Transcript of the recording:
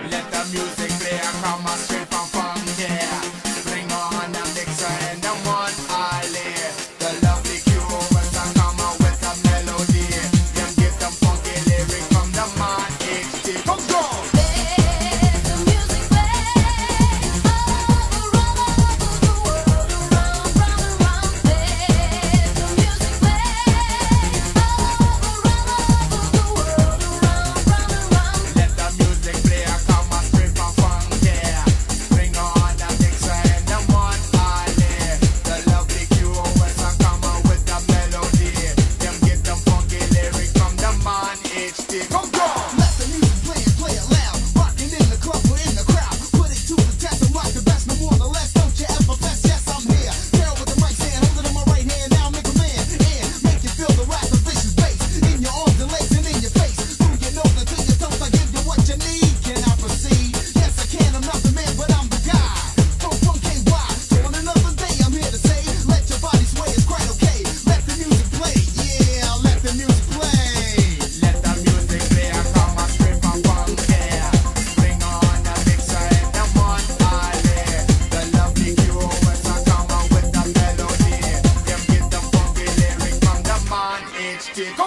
Let the music play, I come straight from funky. Bring on the mixer and the one alley. The lovely Cubans are coming with a melody. Them give them funky lyric from the man H.T. Come on! Let the music play all around the world, around. Let the music play all around the world, around. Let the music play, I come straight from funky. Bring on the mixer and the one alley. The lovely Cubans are coming with the melody. Them give them funky lyric from the man H.T. Come on! Let the music play it loud. Rocking in the club or in the crowd. Put it to the test and rock the best, no more no less. Don't you ever best, yes I'm here. Carol with the mic stand, hold it in my right hand. Now make a man and make you feel the wrath of vicious bass. In your arms and legs and in your face. Through your nose until your toes, I give you what you need. Can I proceed? Yes I can, I'm not the man but I'm the guy. From KY, so on another day I'm here to say, let your body sway, it's quite okay. Let the music play, yeah, let the music play. Let the music play, I come straight from funky. Bring on the mixer and the one alley. The lovely Cubans are coming with the melody. Them give them funky lyric from the man H.T.